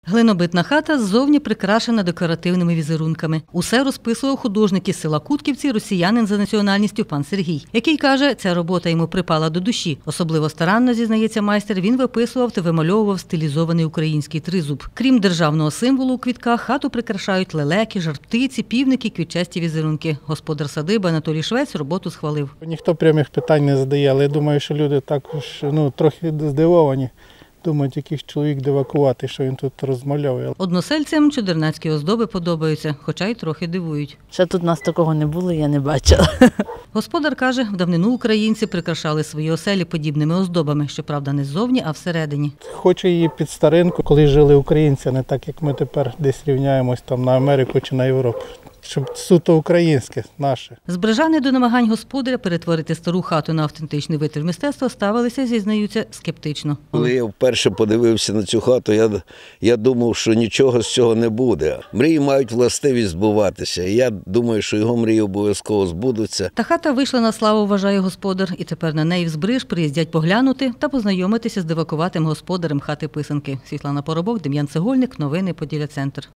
Глинобитна хата ззовні прикрашена декоративними візерунками. Усе розписував художник із села Кутківці, росіянин за національністю пан Сергій, який каже, ця робота йому припала до душі. Особливо старанно, зізнається майстер, він виписував та вимальовував стилізований український тризуб. Крім державного символу у квітках, хату прикрашають лелеки, жар-птиці, півники, квітчасті візерунки. Господар садиби Анатолій Швець роботу схвалив. Ніхто прямих питань не задає, але я думаю, що люди також трохи здивовані. Думають, якийсь чоловік дивакувати, що він тут розмальовує. Односельцям чудернацькі оздоби подобаються, хоча й трохи дивують. Ще тут нас такого не було, я не бачила. Господар каже, в давнину українці прикрашали свої оселі подібними оздобами, щоправда, не ззовні, а всередині. Хочу її під старинку, коли жили українці, не так, як ми тепер десь рівняємось там на Америку чи на Європу. Щоб суто українське, наше. Збрижани до намагань господаря перетворити стару хату на автентичний витвір мистецтва ставилися, зізнаються, скептично. Коли я вперше подивився на цю хату, я думав, що нічого з цього не буде. Мрії мають властивість збуватися. І я думаю, що його мрії обов'язково збудуться. Та хата вийшла на славу, вважає господар, і тепер на неї в Збриж приїздять поглянути та познайомитися з дивакуватим господарем хати писанки. Світлана Поробок, Дем'ян Цегольник, новини Поділля Центр.